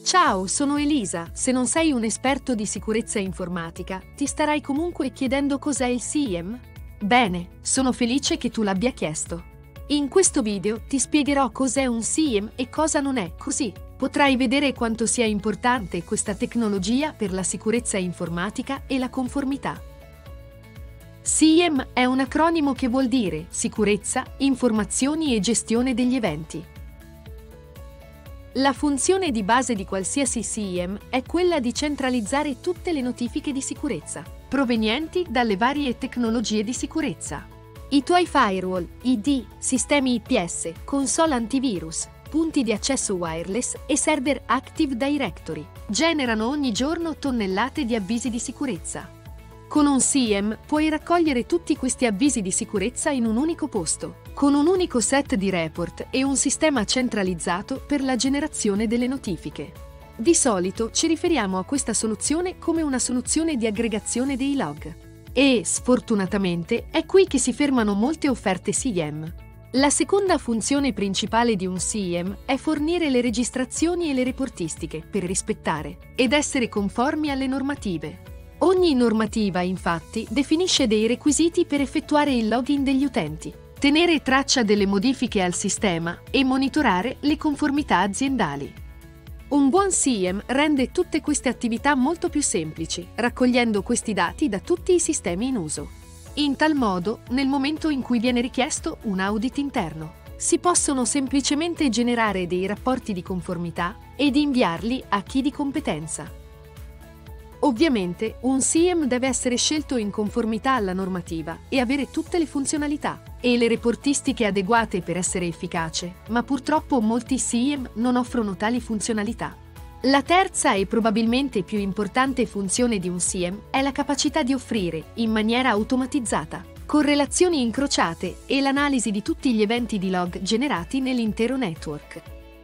Ciao, sono Elisa. Se non sei un esperto di sicurezza informatica, ti starai comunque chiedendo cos'è il SIEM? Bene, sono felice che tu l'abbia chiesto. In questo video ti spiegherò cos'è un SIEM e cosa non è, così potrai vedere quanto sia importante questa tecnologia per la sicurezza informatica e la conformità. SIEM è un acronimo che vuol dire sicurezza, informazioni e gestione degli eventi. La funzione di base di qualsiasi SIEM è quella di centralizzare tutte le notifiche di sicurezza, provenienti dalle varie tecnologie di sicurezza. I tuoi firewall, ID, sistemi IPS, console antivirus, punti di accesso wireless e server Active Directory generano ogni giorno tonnellate di avvisi di sicurezza. Con un SIEM puoi raccogliere tutti questi avvisi di sicurezza in un unico posto, con un unico set di report e un sistema centralizzato per la generazione delle notifiche. Di solito ci riferiamo a questa soluzione come una soluzione di aggregazione dei log. E, sfortunatamente, è qui che si fermano molte offerte SIEM. La seconda funzione principale di un SIEM è fornire le registrazioni e le reportistiche per rispettare ed essere conformi alle normative. Ogni normativa, infatti, definisce dei requisiti per effettuare il login degli utenti, tenere traccia delle modifiche al sistema e monitorare le conformità aziendali. Un buon SIEM rende tutte queste attività molto più semplici, raccogliendo questi dati da tutti i sistemi in uso. In tal modo, nel momento in cui viene richiesto un audit interno, si possono semplicemente generare dei rapporti di conformità ed inviarli a chi di competenza. Ovviamente, un SIEM deve essere scelto in conformità alla normativa e avere tutte le funzionalità e le reportistiche adeguate per essere efficace, ma purtroppo molti SIEM non offrono tali funzionalità. La terza e probabilmente più importante funzione di un SIEM è la capacità di offrire, in maniera automatizzata, correlazioni incrociate e l'analisi di tutti gli eventi di log generati nell'intero network.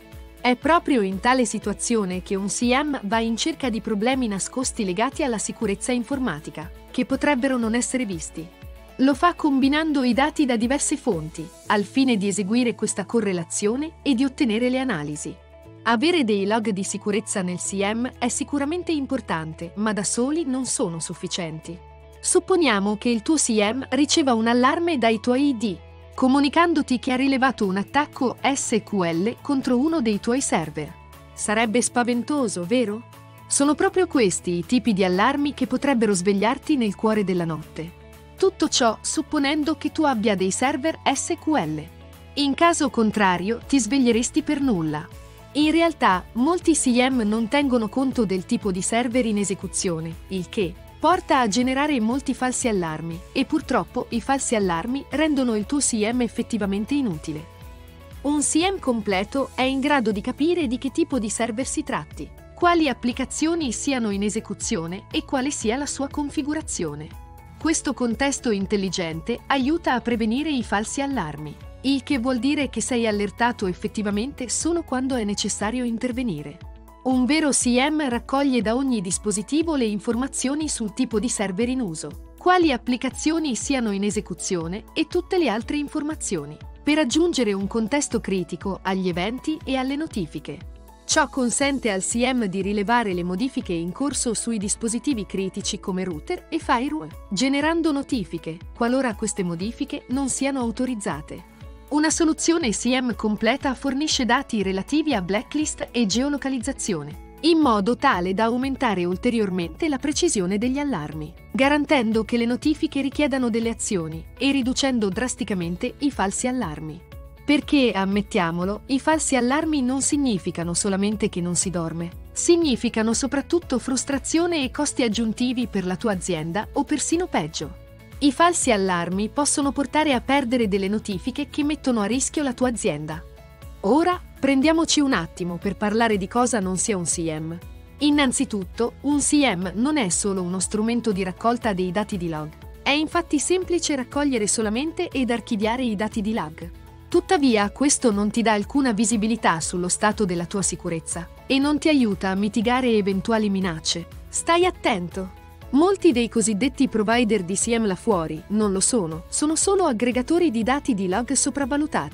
È proprio in tale situazione che un SIEM va in cerca di problemi nascosti legati alla sicurezza informatica, che potrebbero non essere visti. Lo fa combinando i dati da diverse fonti, al fine di eseguire questa correlazione e di ottenere le analisi. Avere dei log di sicurezza nel SIEM è sicuramente importante, ma da soli non sono sufficienti. Supponiamo che il tuo SIEM riceva un allarme dai tuoi ID, comunicandoti che ha rilevato un attacco SQL contro uno dei tuoi server. Sarebbe spaventoso, vero? Sono proprio questi i tipi di allarmi che potrebbero svegliarti nel cuore della notte. Tutto ciò supponendo che tu abbia dei server SQL. In caso contrario, ti sveglieresti per nulla. In realtà, molti SIEM non tengono conto del tipo di server in esecuzione, il che porta a generare molti falsi allarmi e purtroppo i falsi allarmi rendono il tuo SIEM effettivamente inutile. Un SIEM completo è in grado di capire di che tipo di server si tratti, quali applicazioni siano in esecuzione e quale sia la sua configurazione. Questo contesto intelligente aiuta a prevenire i falsi allarmi, il che vuol dire che sei allertato effettivamente solo quando è necessario intervenire. Un vero SIEM raccoglie da ogni dispositivo le informazioni sul tipo di server in uso, quali applicazioni siano in esecuzione e tutte le altre informazioni, per aggiungere un contesto critico agli eventi e alle notifiche. Ciò consente al SIEM di rilevare le modifiche in corso sui dispositivi critici come router e firewall, generando notifiche, qualora queste modifiche non siano autorizzate. Una soluzione SIEM completa fornisce dati relativi a blacklist e geolocalizzazione, in modo tale da aumentare ulteriormente la precisione degli allarmi, garantendo che le notifiche richiedano delle azioni e riducendo drasticamente i falsi allarmi. Perché, ammettiamolo, i falsi allarmi non significano solamente che non si dorme, significano soprattutto frustrazione e costi aggiuntivi per la tua azienda o persino peggio. I falsi allarmi possono portare a perdere delle notifiche che mettono a rischio la tua azienda. Ora, prendiamoci un attimo per parlare di cosa non sia un SIEM. Innanzitutto, un SIEM non è solo uno strumento di raccolta dei dati di log. È infatti semplice raccogliere solamente ed archiviare i dati di log. Tuttavia, questo non ti dà alcuna visibilità sullo stato della tua sicurezza e non ti aiuta a mitigare eventuali minacce. Stai attento! Molti dei cosiddetti provider di SIEM là fuori non lo sono solo aggregatori di dati di log sopravvalutati.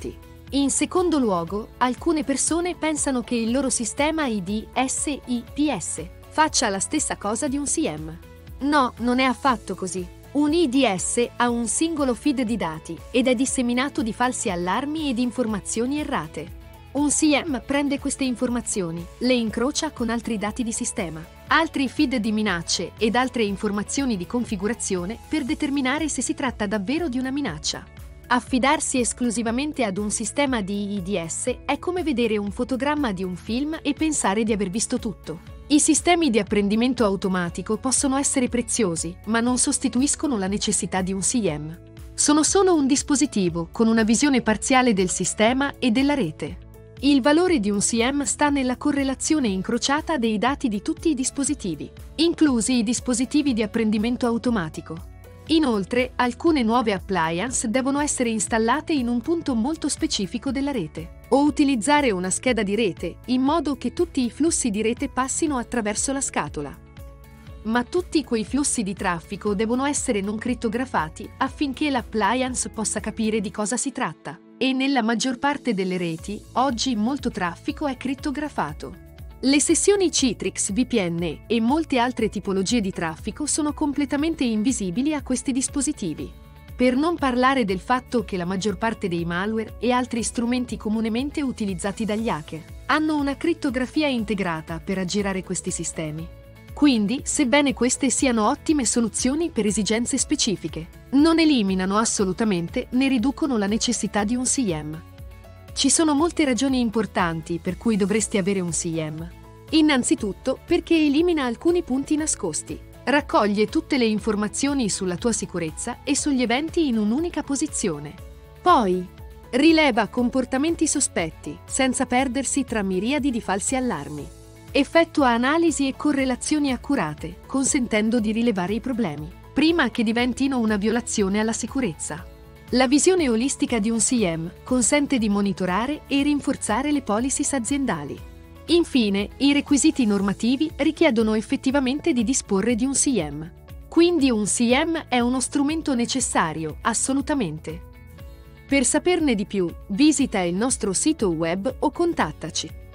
In secondo luogo, alcune persone pensano che il loro sistema IDS faccia la stessa cosa di un SIEM. No, non è affatto così. Un IDS ha un singolo feed di dati ed è disseminato di falsi allarmi ed informazioni errate. Un SIEM prende queste informazioni, le incrocia con altri dati di sistema, altri feed di minacce ed altre informazioni di configurazione per determinare se si tratta davvero di una minaccia. Affidarsi esclusivamente ad un sistema di IDS è come vedere un fotogramma di un film e pensare di aver visto tutto. I sistemi di apprendimento automatico possono essere preziosi, ma non sostituiscono la necessità di un SIEM. Sono solo un dispositivo con una visione parziale del sistema e della rete. Il valore di un SIEM sta nella correlazione incrociata dei dati di tutti i dispositivi, inclusi i dispositivi di apprendimento automatico. Inoltre, alcune nuove appliance devono essere installate in un punto molto specifico della rete, o utilizzare una scheda di rete, in modo che tutti i flussi di rete passino attraverso la scatola. Ma tutti quei flussi di traffico devono essere non crittografati affinché l'appliance possa capire di cosa si tratta. E nella maggior parte delle reti, oggi molto traffico è crittografato. Le sessioni Citrix VPN e molte altre tipologie di traffico sono completamente invisibili a questi dispositivi. Per non parlare del fatto che la maggior parte dei malware e altri strumenti comunemente utilizzati dagli hacker hanno una crittografia integrata per aggirare questi sistemi. Quindi, sebbene queste siano ottime soluzioni per esigenze specifiche, non eliminano assolutamente né riducono la necessità di un SIEM. Ci sono molte ragioni importanti per cui dovresti avere un SIEM. Innanzitutto perché elimina alcuni punti nascosti, raccoglie tutte le informazioni sulla tua sicurezza e sugli eventi in un'unica posizione. Poi, rileva comportamenti sospetti, senza perdersi tra miriadi di falsi allarmi. Effettua analisi e correlazioni accurate, consentendo di rilevare i problemi, prima che diventino una violazione alla sicurezza. La visione olistica di un SIEM consente di monitorare e rinforzare le policies aziendali. Infine, i requisiti normativi richiedono effettivamente di disporre di un SIEM. Quindi un SIEM è uno strumento necessario, assolutamente. Per saperne di più, visita il nostro sito web o contattaci.